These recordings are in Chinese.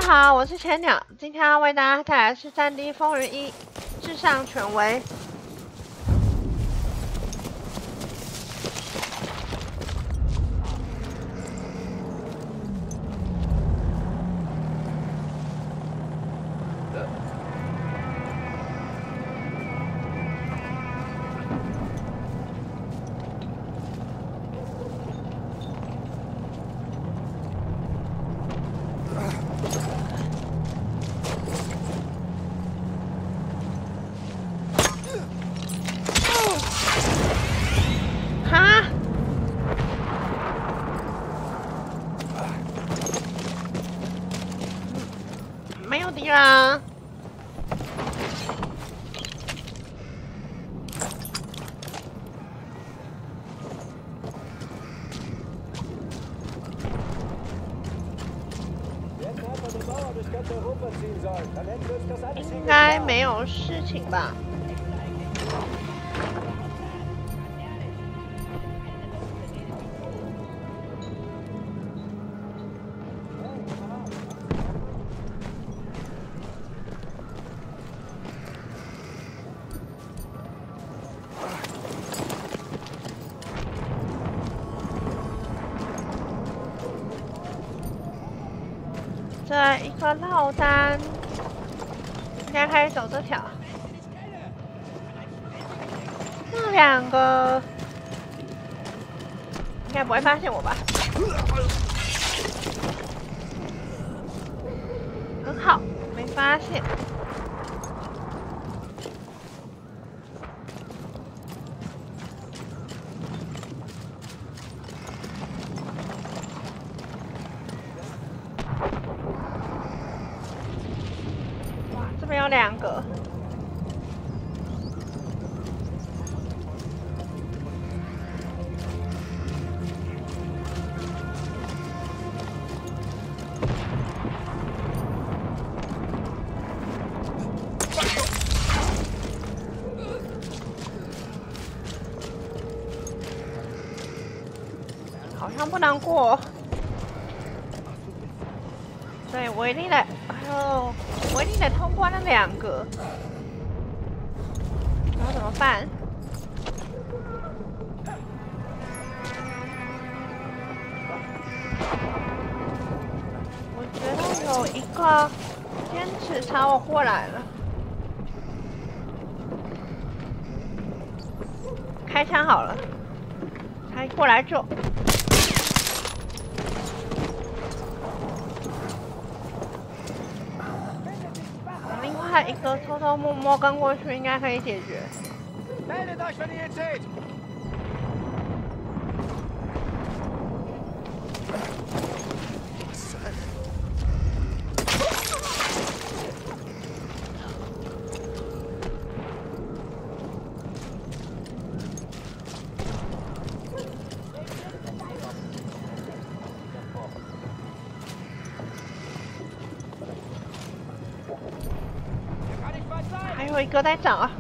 好，我是千鸟，今天要为大家带来的是《战地风云1：至上权威》。没有敌人啊！应该没有事情吧？这一个落单，应该可以走这条。那两个应该不会发现我吧？很好，没发现。这边有两个，好像不能过，所以我一定得，我一定得通过那两个，然后怎么办？我觉得有一个坚持朝我过来了，开枪好了，他过来救。一个偷偷摸摸跟过去，应该可以解决。还有一个在找啊！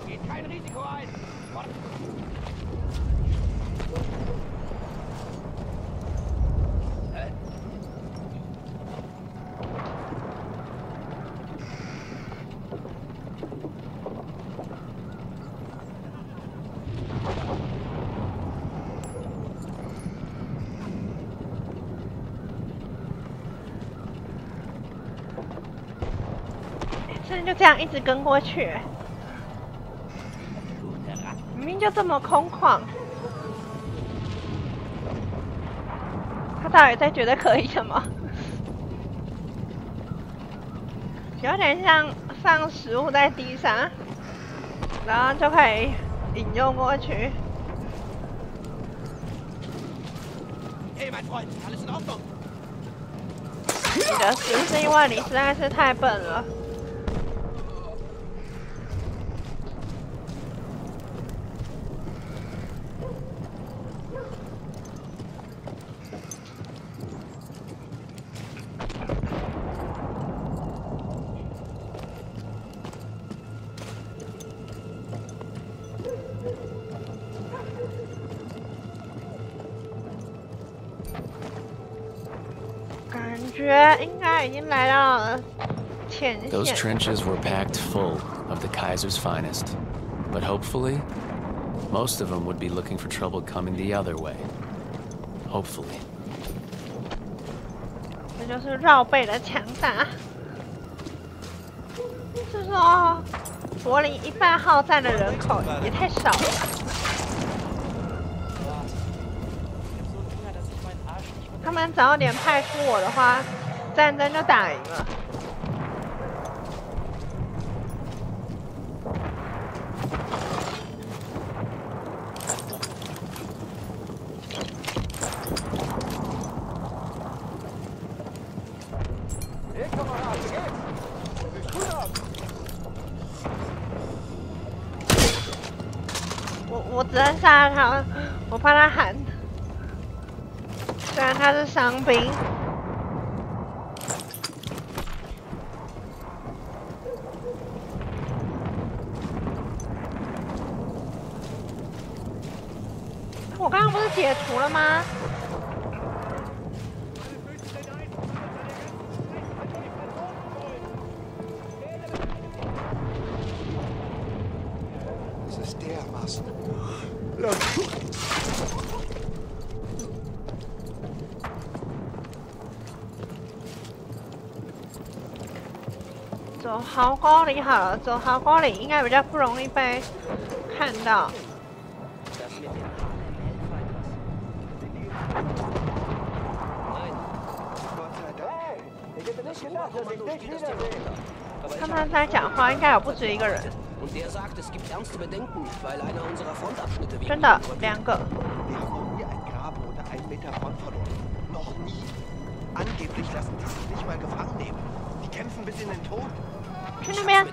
甚至就这样一直跟过去，明明就这么空旷，他到底在觉得可以什么？有点像放食物在地上，然后就可以引诱过去。你的是不是因为你实在是太笨了？感觉应该他已经来到了前线。 Those trenches were packed full of the Kaiser's finest, but hopefully, most of them would be looking for trouble coming the other way. Hopefully. 这就是绕背的强大。是说，柏林一半好战的人口也太少了吧？他们早点派出我的话，战争就打赢了。我只能杀他，我怕他喊。虽然他是伤兵。我刚刚不是解除了吗？走壕沟里好了，走壕沟里应该比较不容易被看到。他们在讲话，应该有不止一个人。真的，2个。去那边。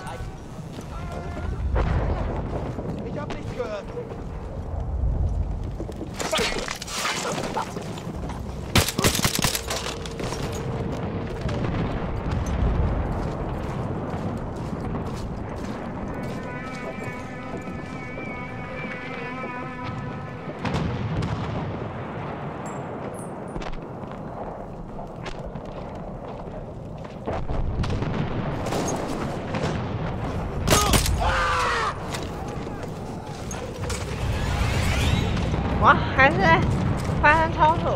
哇，还是发生冲突。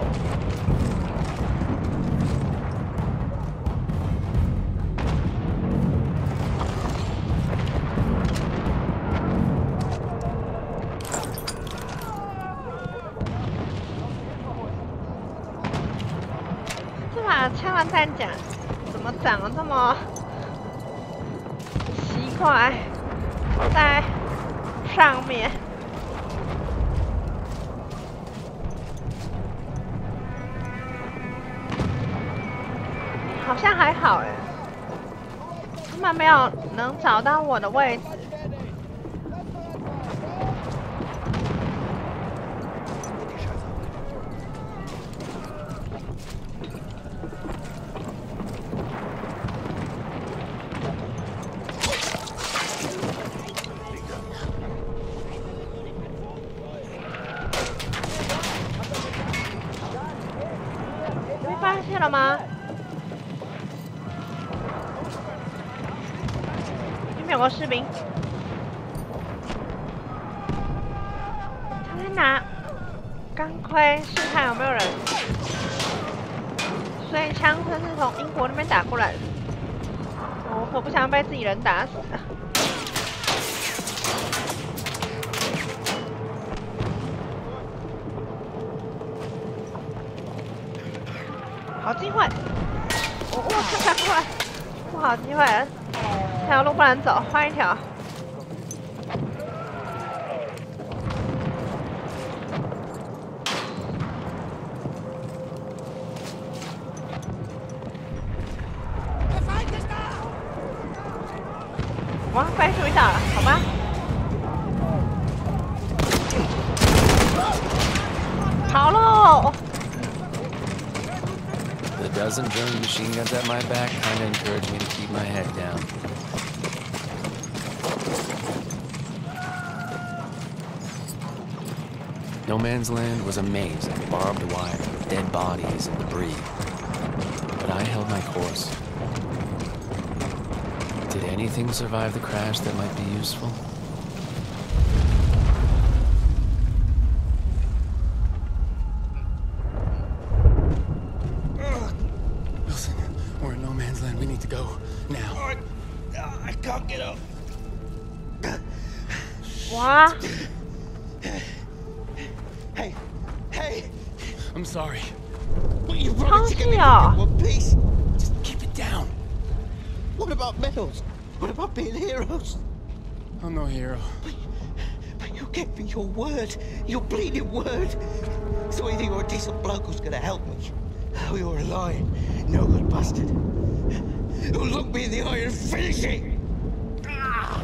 这把枪的弹夹怎么长得这么奇怪？在上面。好像还好哎，他们没有能找到我的位置。被发现了吗？有个士兵，他在拿钢盔试探有没有人，所以枪声是从英国那边打过来的。我可不想被自己人打死。好机会！哇，快快！不好机会了。这条路不能走，换一条。哇，被注意到了，好吧。跑喽！ The dozen German machine guns at my back kinda encouraged me to keep my head down. No Man's Land was a maze of barbed wire, dead bodies, and debris. but I held my course. Did anything survive the crash that might be useful? Wilson, we're in no man's land. We need to go now. I can't get up. What? Hey! I'm sorry. What you promised to get me How's he? one piece? Just keep it down. What about medals? What about being heroes? I'm no hero. But you gave me your word. Your bleeding word. So either you're a decent bloke who's gonna help me, or you're a lying, no good bastard who'll look me in the eye and finish it. Ah!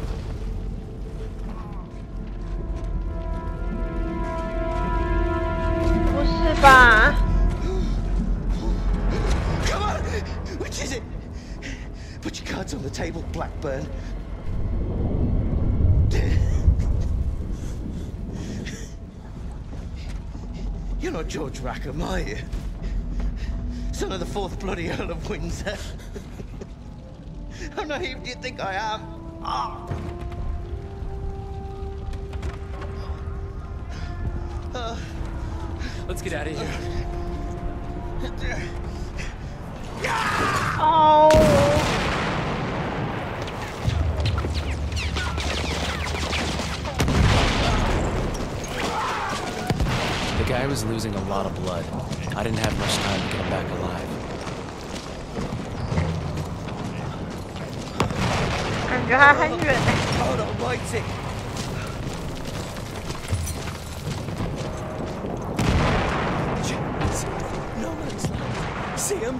不是吧？ Come on! Which is it? Put your cards on the table, Blackburn. You're not George Rackham, are you? Son of the fourth bloody Earl of Windsor. How naive do you think I am? Ah! Let's get out of here. 哦， The guy was losing a lot of blood. I didn't have much time to get him back alive. 感觉还很远呢。 Hold on, waiting. Jeez, no man's land. See him?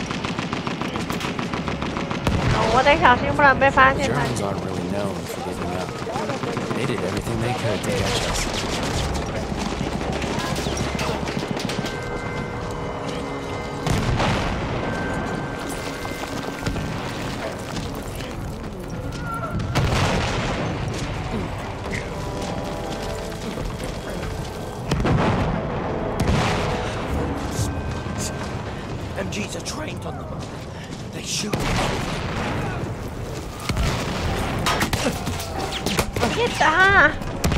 我得小心，不然被发 The 现。 Germans aren't really known for giving up. They did everything they could to catch us. MGs are trained on them. They shoot. 别打！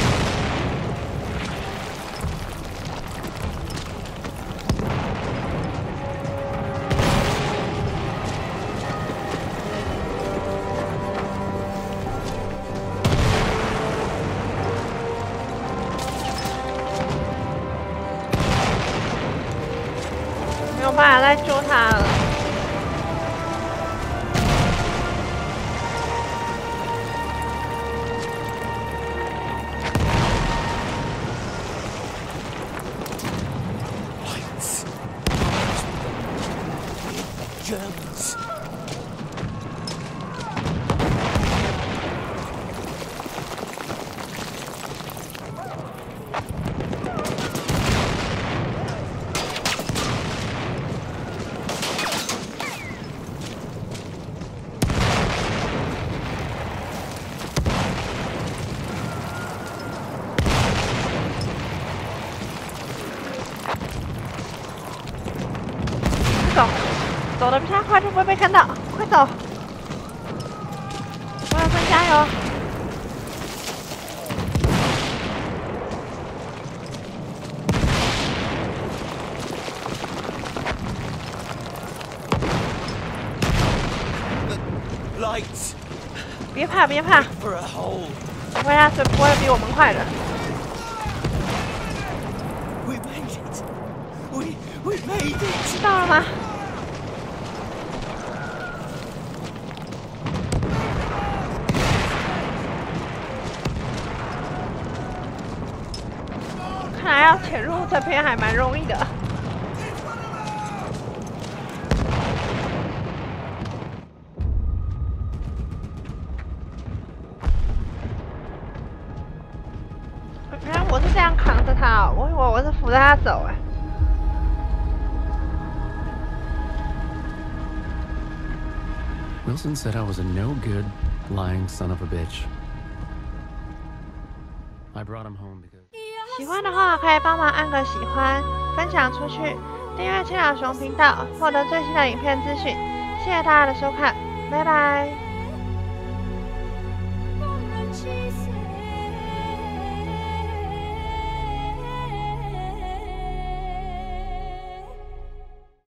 没有办法再救他了。 Lights. Germans. 走，走得比他快就不会被看到，快走！威尔森加油！ Lights 别怕，别怕， for a hole. 不会，他是不会比我们快的。 We made it. We made it. 知道了吗？看来要潜入这边还蛮容易的。 原来我是这样扛着他哦，我以为我是扶着他走哎。 Wilson said I was a no-good, lying son of a bitch. I brought him home because... 喜欢的话可以帮忙按个喜欢，分享出去， 订阅青老熊频道，获得最新的影片资讯。谢谢大家的收看，拜拜。